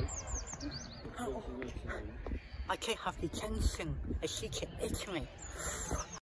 I can't have detention. She can itch me.